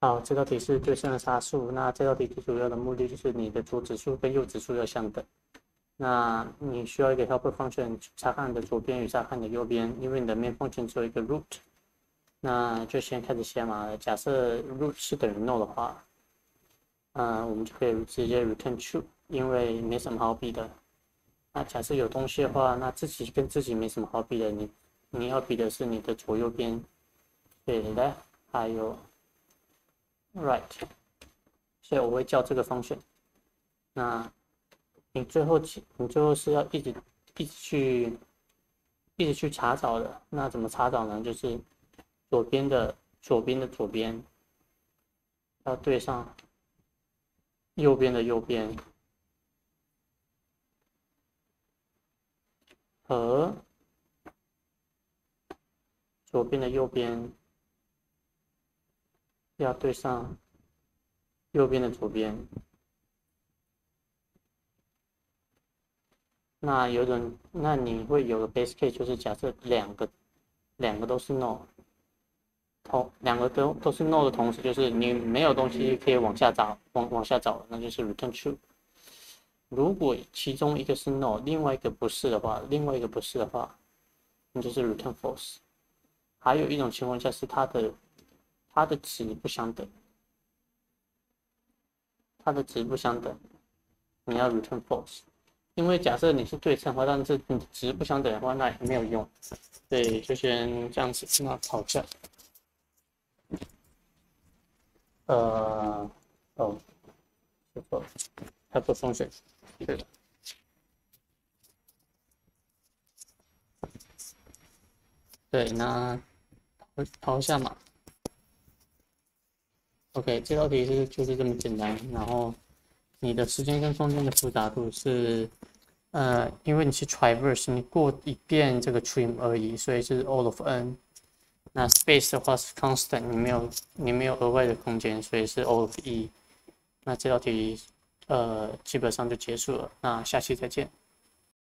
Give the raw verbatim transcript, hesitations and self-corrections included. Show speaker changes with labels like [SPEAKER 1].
[SPEAKER 1] 好，这道题是对称的差数。那这道题最主要的目的就是你的左指数跟右指数要相等。那你需要一个 helper function 查看你的左边与查看你的右边，因为你的 main function 只有一个 root。那就先开始写码了。假设 root 是等于 no 的话，嗯、呃，我们就可以直接 return true， 因为没什么好比的。那假设有东西的话，那自己跟自己没什么好比的，你你要比的是你的左右边，对 left 还有 right， 所以我会叫这个 function。那你最后你最后是要一直一直去一直去查找的。那怎么查找呢？就是左边的左边的左边要对上右边的右边和左边的右边要对上右边的左边。那有种，那你会有个 base case， 就是假设两个两个都是 no， 同两个都都是 no 的同时，就是你没有东西可以往下找，往往下找，那就是 return true。如果其中一个是 no， 另外一个不是的话，另外一个不是的话，那就是 return false。还有一种情况下是它的它的值不相等，它的值不相等，你要 return false。因为假设你是对称的话，但是你值不相等的话，那也没有用。对，就先这样子。那吵架，呃，哦，这个它不风险，对的。对，那跑一下嘛。OK， 这道题是就是这么简单。然后你的时间跟空间的复杂度是。呃，因为你是 traverse， 你过一遍这个 trim 而已，所以是 all of n。那 space 的话是 constant， 你没有你没有额外的空间，所以是 all of e。那这道题呃基本上就结束了，那下期再见。